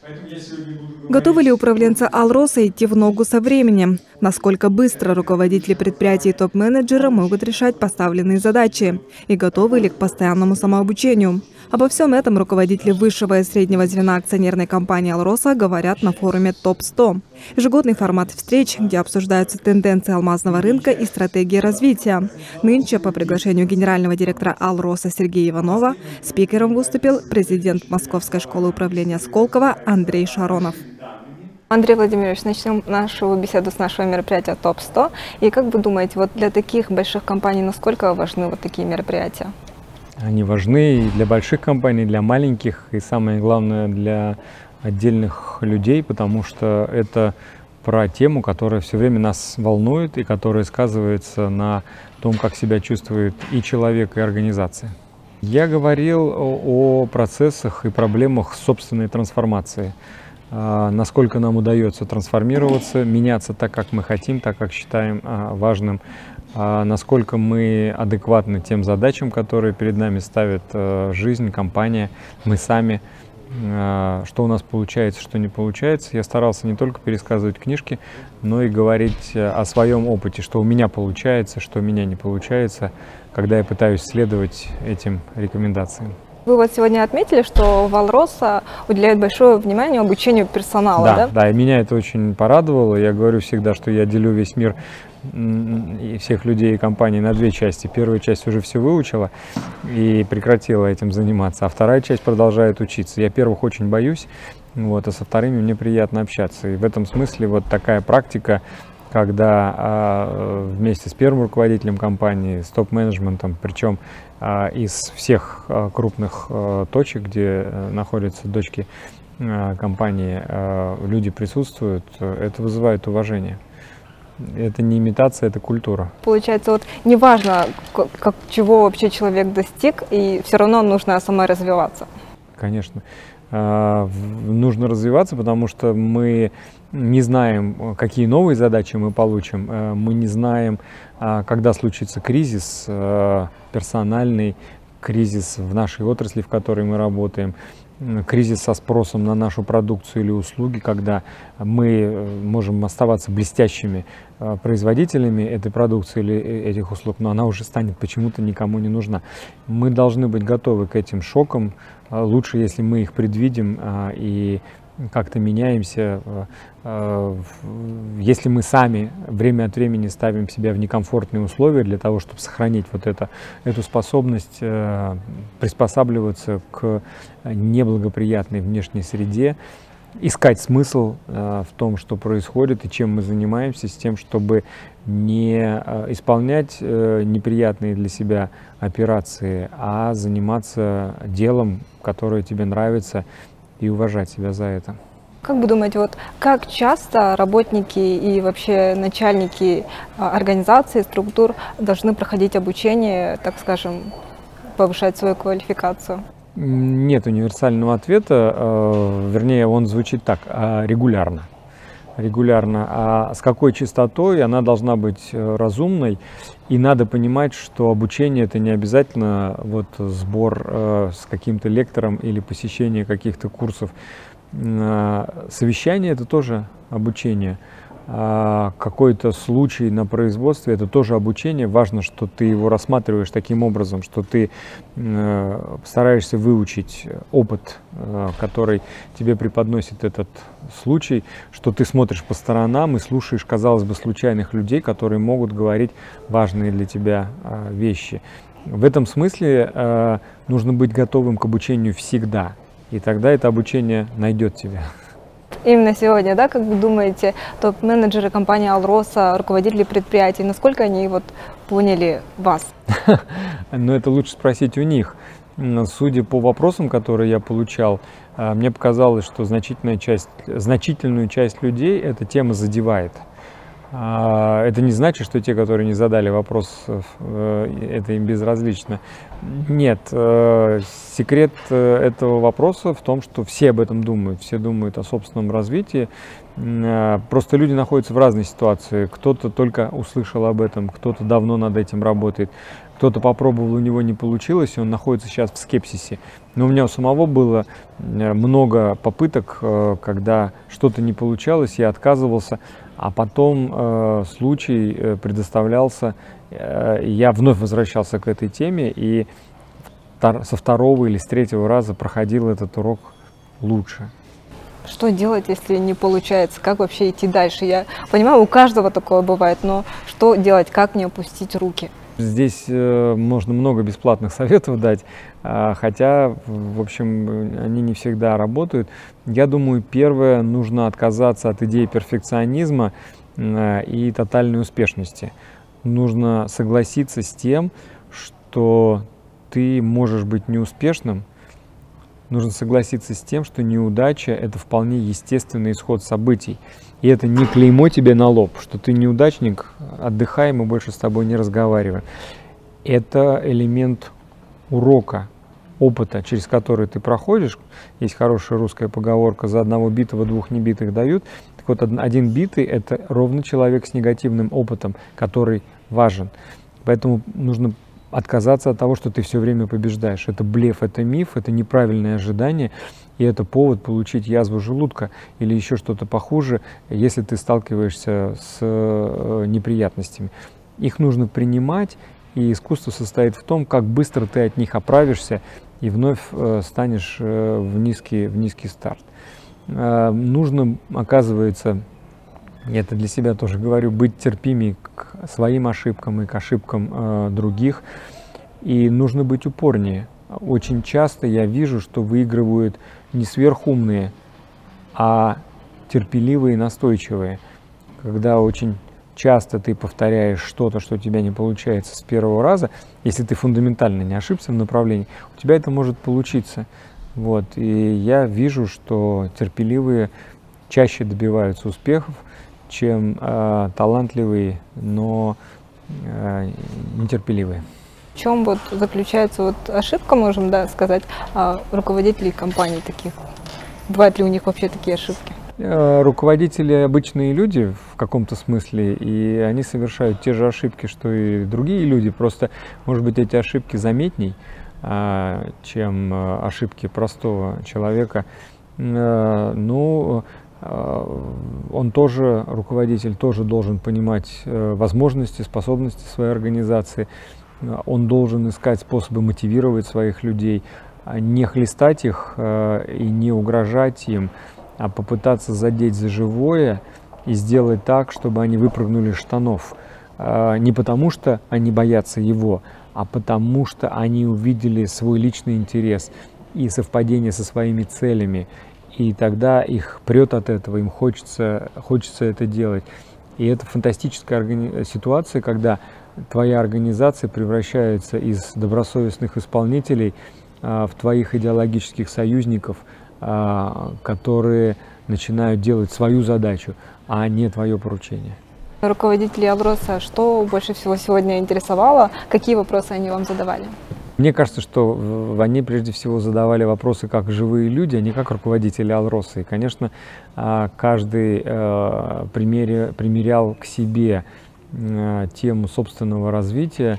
Готовы ли управленцы Алроса идти в ногу со временем? Насколько быстро руководители предприятий и топ-менеджеры могут решать поставленные задачи? И готовы ли к постоянному самообучению? Обо всем этом руководители высшего и среднего звена акционерной компании Алроса говорят на форуме ТОП-100. Ежегодный формат встреч, где обсуждаются тенденции алмазного рынка и стратегии развития. Нынче, по приглашению генерального директора Алроса Сергея Иванова, спикером выступил президент Московской школы управления Сколково Андрей Шаронов. Андрей Владимирович, начнем нашу беседу с нашего мероприятия ТОП-100. И как вы думаете, вот для таких больших компаний насколько важны вот такие мероприятия? Они важны и для больших компаний, и для маленьких, и самое главное для отдельных людей, потому что это про тему, которая все время нас волнует и которая сказывается на том, как себя чувствует и человек, и организация. Я говорил о процессах и проблемах собственной трансформации. Насколько нам удается трансформироваться, меняться так, как мы хотим, так, как считаем важным, насколько мы адекватны тем задачам, которые перед нами ставит жизнь, компания, мы сами, что у нас получается, что не получается. Я старался не только пересказывать книжки, но и говорить о своем опыте, что у меня получается, что у меня не получается, когда я пытаюсь следовать этим рекомендациям. Вы вот сегодня отметили, что в Алроса уделяют большое внимание обучению персонала, да? Да, и меня это очень порадовало. Я говорю всегда, что я делю весь мир и всех людей и компаний на две части. Первая часть уже все выучила и прекратила этим заниматься, а вторая часть продолжает учиться. Я первых очень боюсь, а со вторыми мне приятно общаться. И в этом смысле вот такая практика, когда вместе с первым руководителем компании, с топ-менеджментом, причем из всех крупных точек, где находятся дочки компании, люди присутствуют, это вызывает уважение. Это не имитация, это культура. Получается, вот неважно, чего вообще человек достиг, и все равно нужно саморазвиваться. Конечно. Нужно развиваться, потому что мы не знаем, какие новые задачи мы получим. Мы не знаем, когда случится кризис персональный, кризис в нашей отрасли, в которой мы работаем, кризис со спросом на нашу продукцию или услуги, когда мы можем оставаться блестящими производителями этой продукции или этих услуг, но она уже станет почему-то никому не нужна. Мы должны быть готовы к этим шокам. Лучше, если мы их предвидим и как-то меняемся. Если мы сами время от времени ставим себя в некомфортные условия для того, чтобы сохранить вот эту способность приспосабливаться к неблагоприятной внешней среде, искать смысл в том, что происходит и чем мы занимаемся, с тем, чтобы не исполнять неприятные для себя операции, а заниматься делом, которое тебе нравится, и уважать себя за это. Как вы думаете, вот как часто работники и вообще начальники организаций, структур должны проходить обучение, так скажем, повышать свою квалификацию? Нет универсального ответа, вернее, он звучит так: регулярно. Регулярно. А с какой частотой? Она должна быть разумной. И надо понимать, что обучение — это не обязательно сбор с каким-то лектором или посещение каких-то курсов. Совещание — это тоже обучение. Какой-то случай на производстве — это тоже обучение. Важно, что ты его рассматриваешь таким образом, что ты стараешься выучить опыт, который тебе преподносит этот случай, что ты смотришь по сторонам и слушаешь, казалось бы, случайных людей, которые могут говорить важные для тебя вещи. В этом смысле нужно быть готовым к обучению всегда, и тогда это обучение найдет тебя. Именно сегодня, да, как вы думаете, топ-менеджеры компании Алроса, руководители предприятий, насколько они поняли вас? Но это лучше спросить у них. Судя по вопросам, которые я получал, мне показалось, что значительную часть людей эта тема задевает. Это не значит, что те, которые не задали вопрос, это им безразлично. Нет, секрет этого вопроса в том, что все об этом думают, все думают о собственном развитии. Просто люди находятся в разной ситуации. Кто-то только услышал об этом, кто-то давно над этим работает. кто-то попробовал, у него не получилось, и он находится сейчас в скепсисе. Но у меня у самого было много попыток, когда что-то не получалось, я отказывался, а потом случай предоставлялся, я вновь возвращался к этой теме, и со второго или с третьего раза проходил этот урок лучше. Что делать, если не получается? Как вообще идти дальше? Я понимаю, у каждого такое бывает, но что делать? Как не опустить руки? Здесь можно много бесплатных советов дать, хотя, в общем, они не всегда работают. Я думаю, первое, нужно отказаться от идеи перфекционизма и тотальной успешности. Нужно согласиться с тем, что ты можешь быть неуспешным. Нужно согласиться с тем, что неудача – это вполне естественный исход событий. И это не клеймо тебе на лоб, что ты неудачник, отдыхай, мы больше с тобой не разговариваем. Это элемент урока, опыта, через который ты проходишь. Есть хорошая русская поговорка: за одного битого двух небитых дают. Так вот, один битый – это ровно человек с негативным опытом, который важен. Поэтому нужно отказаться от того, что ты все время побеждаешь. Это блеф, это миф, это неправильное ожидание, и это повод получить язву желудка или еще что-то похуже, если ты сталкиваешься с неприятностями. Их нужно принимать, и искусство состоит в том, как быстро ты от них оправишься и вновь станешь в низкий старт. Нужно, оказывается, я это для себя тоже говорю, быть терпимее к своим ошибкам и к ошибкам других. И нужно быть упорнее. Очень часто я вижу, что выигрывают не сверхумные, а терпеливые и настойчивые. Когда очень часто ты повторяешь что-то, что у тебя не получается с первого раза, если ты фундаментально не ошибся в направлении, у тебя это может получиться. Вот. И я вижу, что терпеливые чаще добиваются успехов, чем талантливые, но нетерпеливые. В чем вот заключается ошибка, можем сказать, руководителей компаний таких? Бывают ли у них вообще такие ошибки? Руководители обычные люди в каком-то смысле, и они совершают те же ошибки, что и другие люди. Просто, может быть, эти ошибки заметней, чем ошибки простого человека. Но он тоже, руководитель, тоже должен понимать возможности, способности своей организации. Он должен искать способы мотивировать своих людей, не хлестать их и не угрожать им, а попытаться задеть за живое и сделать так, чтобы они выпрыгнули из штанов. Не потому, что они боятся его, а потому, что они увидели свой личный интерес и совпадение со своими целями. И тогда их прет от этого, им хочется это делать. И это фантастическая ситуация, когда твоя организация превращается из добросовестных исполнителей в твоих идеологических союзников, которые начинают делать свою задачу, а не твое поручение. Руководители Алроса, что больше всего сегодня интересовало? Какие вопросы они вам задавали? Мне кажется, что они прежде всего задавали вопросы как живые люди, а не как руководители Алроса. И, конечно, каждый примерял к себе тему собственного развития,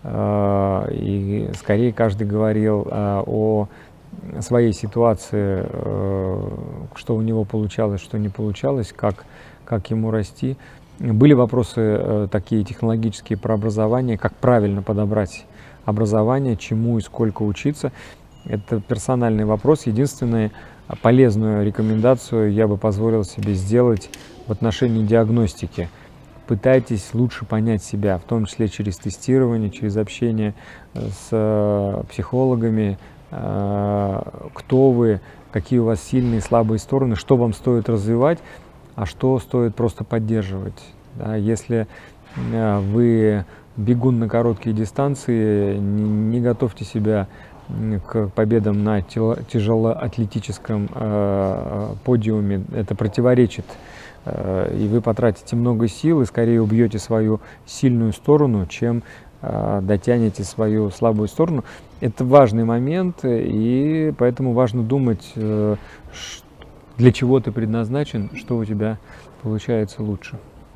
и скорее каждый говорил о своей ситуации, что у него получалось, что не получалось, как ему расти. Были вопросы такие технологические про образование, как правильно подобрать образование, чему и сколько учиться. Это персональный вопрос. Единственную полезную рекомендацию я бы позволил себе сделать в отношении диагностики. Пытайтесь лучше понять себя, в том числе через тестирование, через общение с психологами, кто вы, какие у вас сильные и слабые стороны, что вам стоит развивать, а что стоит просто поддерживать. Да, если вы бегун на короткие дистанции, не готовьте себя к победам на тяжелоатлетическом подиуме, это противоречит. И вы потратите много сил и скорее убьете свою сильную сторону, чем дотянете свою слабую сторону. Это важный момент, и поэтому важно думать, для чего ты предназначен, что у тебя получается лучше.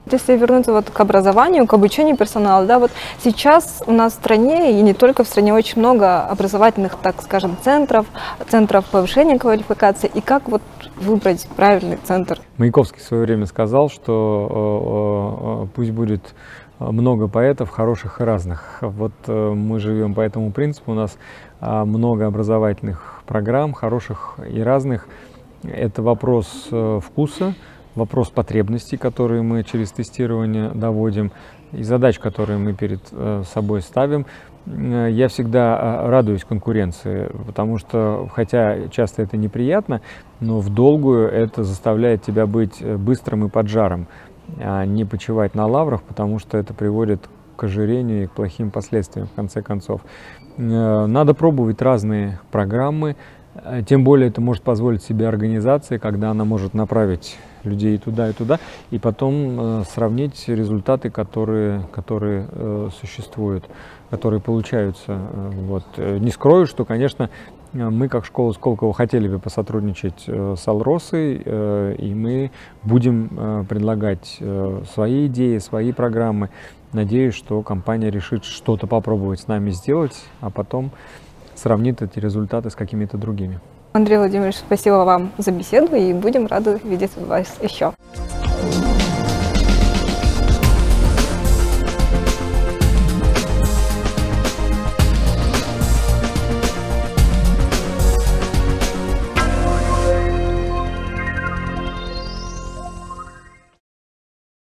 Если вернуться вот к образованию, к обучению персонала, да, вот сейчас у нас в стране, и не только в стране, очень много образовательных, так скажем, центров повышения квалификации. И как вот выбрать правильный центр? Маяковский в свое время сказал, что пусть будет много поэтов, хороших и разных. Вот мы живем по этому принципу, у нас много образовательных программ, хороших и разных. Это вопрос вкуса, вопрос потребностей, которые мы через тестирование доводим, и задач, которые мы перед собой ставим. Я всегда радуюсь конкуренции, потому что, хотя часто это неприятно, но в долгую это заставляет тебя быть быстрым и поджаром, а не почивать на лаврах, потому что это приводит к ожирению и к плохим последствиям, в конце концов. Надо пробовать разные программы, тем более это может позволить себе организация, когда она может направить людей и туда, и потом сравнить результаты, которые существуют, которые получаются. Вот. Не скрою, что, конечно, мы, как школа Сколково, хотели бы посотрудничать с Алросой, и мы будем предлагать свои идеи, свои программы. Надеюсь, что компания решит что-то попробовать с нами сделать, а потом сравнит эти результаты с какими-то другими. Андрей Владимирович, спасибо вам за беседу, и будем рады видеть вас еще.